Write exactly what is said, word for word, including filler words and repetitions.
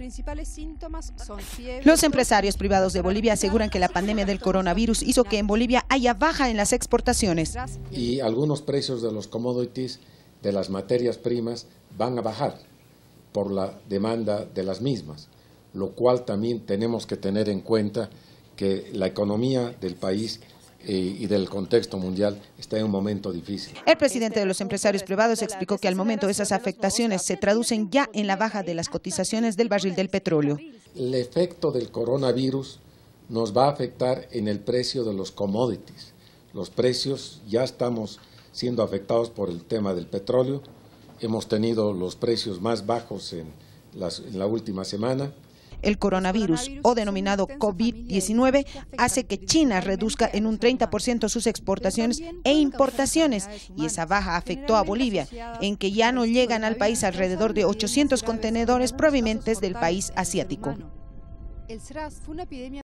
principales síntomas son fiebre. Los empresarios privados de Bolivia aseguran que la pandemia del coronavirus hizo que en Bolivia haya baja en las exportaciones. Y algunos precios de los commodities, de las materias primas, van a bajar por la demanda de las mismas, lo cual también tenemos que tener en cuenta que la economía del país y del contexto mundial está en un momento difícil. El presidente de los empresarios privados explicó que al momento esas afectaciones se traducen ya en la baja de las cotizaciones del barril del petróleo. El efecto del coronavirus nos va a afectar en el precio de los commodities. Los precios ya estamos siendo afectados por el tema del petróleo. Hemos tenido los precios más bajos en, las, en la última semana. El coronavirus, o denominado COVID diecinueve, hace que China reduzca en un treinta por ciento sus exportaciones e importaciones, y esa baja afectó a Bolivia, en que ya no llegan al país alrededor de ochocientos contenedores provenientes del país asiático.